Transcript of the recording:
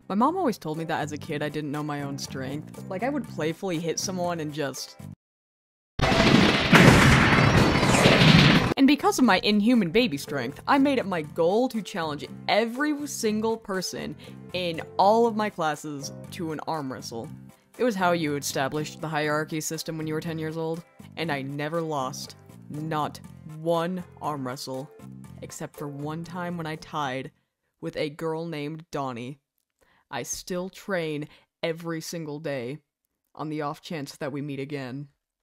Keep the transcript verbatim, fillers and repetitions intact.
My mom always told me that as a kid I didn't know my own strength. Like, I would playfully hit someone and just... And because of my inhuman baby strength, I made it my goal to challenge every single person in all of my classes to an arm wrestle. It was how you established the hierarchy system when you were ten years old, and I never lost. Not one arm wrestle. Except for one time when I tied with a girl named Donnie. I still train every single day, on the off chance that we meet again.